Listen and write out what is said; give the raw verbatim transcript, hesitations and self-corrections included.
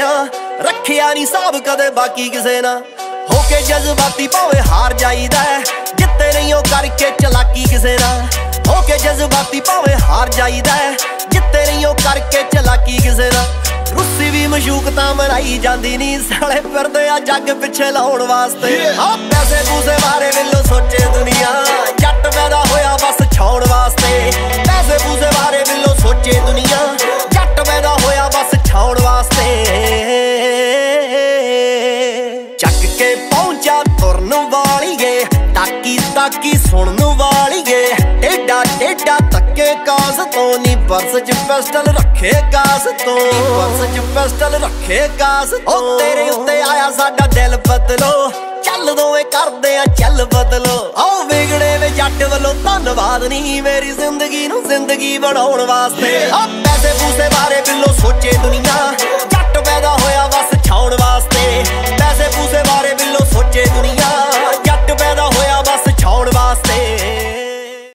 आ रखिया नहीं साहब कदे बाकी किसे ना होके जज्बाती भावे हार जाईदा जिते नहीं हो करके चलाकी किसे ना होके जज्बाती भावे हार जाईदा जिते नहीं हो करके चलाकी किसे ना रुस्सी भी मशूकता मनाई जाती नहीं साले फिरदे आ जग पिछे लाउण वास्ते हाँ पैसे पूसे बारे वेलो सोचे दुनिया जट पैदा होया बस छाउण वास्ते पैसे पूसे बारे वेलो सोचे दुनिया जट पैदा होया बस छाउण वास्ते चक के पहुंचा तुरन वालीए ताकी ताकी सुनन वालीए टेढ़ा टेढ़ा तके कास तो नी पर्स च पिस्टल रखे कास तो पर्स च पिस्टल रखे कास तो तेरे उत्ते आया साडा दिल बदलो चल दोवें करदे आ चल बदलो आओ विगड़े वे जट वल्लों धन्नवाद नी मेरी जिंदगी नूं जिंदगी बनाउण वास्ते आ पैसे